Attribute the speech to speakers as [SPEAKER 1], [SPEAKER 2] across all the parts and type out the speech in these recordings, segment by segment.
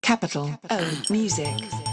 [SPEAKER 1] Capital O Music.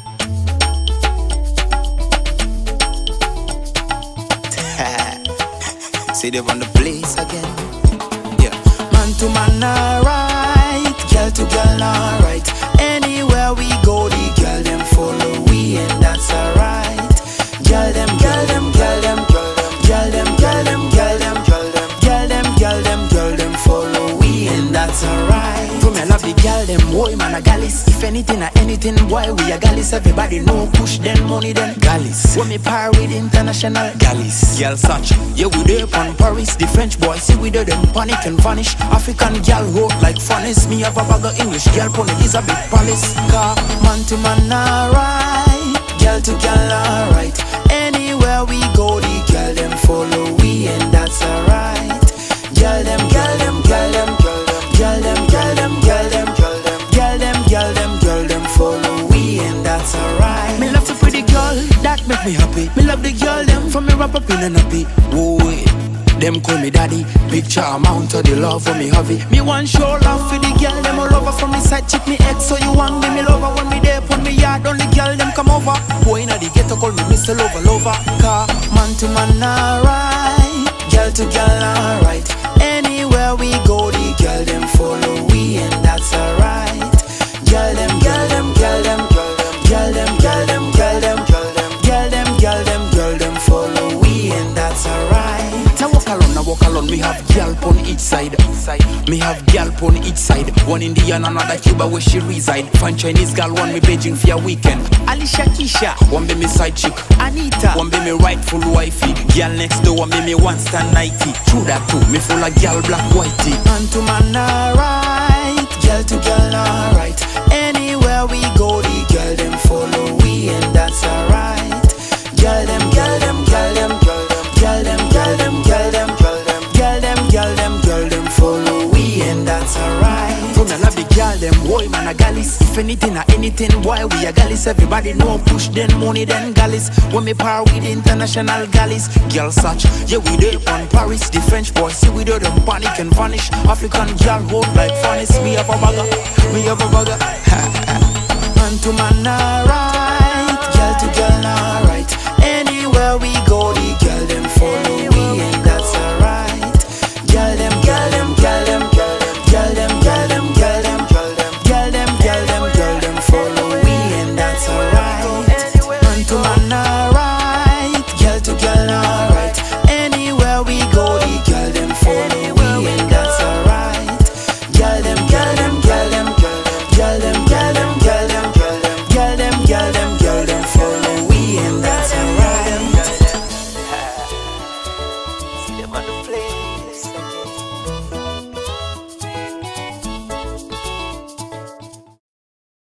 [SPEAKER 2] See them on the place again. Yeah. Man to man, alright. Girl to girl, alright. Anywhere we go, the girl them follow we, and that's alright. Girl them, girl them, girl them, girl them, girl them, girl them, girl them, girl them, girl them, girl them follow we, and that's alright. For me, I love the girl them, boy man a gallis. If anything or anything, boy we a gallis. Everybody know push then money then gallis. When me par with international gallis. Girl such, yeah we there on Paris. The French boy see we there them panic and vanish. African girl hope like funnies. Me have a bag of English girl pon Elizabeth Palace. Car man to man alright, girl to girl alright. Anywhere we go, the girl them follow we, and that's alright. Girl them, girl them, girl them, girl them, girl them, girl them, girl them, girl them, girl them, girl them follow we, and that's alright. Me love the pretty girl, that make me happy. Me love the girl them from me wrap up in a nappy. Whoa, them call me daddy. Picture amount of the love for me heavy. Me want show love for the girl them all over. From me side chick me ex, so you want me lover. When me there put me yard, only girl them come over. Boy inna the ghetto call me Mr. Lover Lover. Car man to man alright, girl to girl alright. Anywhere we go, the girl them follow we, and that's alright. Girl them, girl them, girl them, girl them, girl them, girl them, girl them, girl them, girl them, girl them follow we, and that's alright. Now walk alone, me have girl pon each side. Me have girl pon each side. One Indian, another Cuba where she reside. Fine Chinese girl, one me Beijing for a weekend. Alicia Keisha, one be me side chick. Anita, one be me rightful wifey. Girl next door, one be me one stand nighty. True that too, me full of girl black whitey. Man to man alright, girl to girl alright. Anywhere we go, the girl them follow we, and that's alright. Girl them, girl them, girl them, girl them, girl them, girl them, girl them, girl them, girl them, girl them follow we, and that's alright. From me love the girl them, boy man a gallis. If anything or anything, why we a gallis? Everybody know push then money then gallis. When me par with international gallis. Girl such, yeah we there on Paris. The French boy see we there them panic and vanish. African girl hold like funnies. Me have a bagger, me have a bagger. Man to man alright.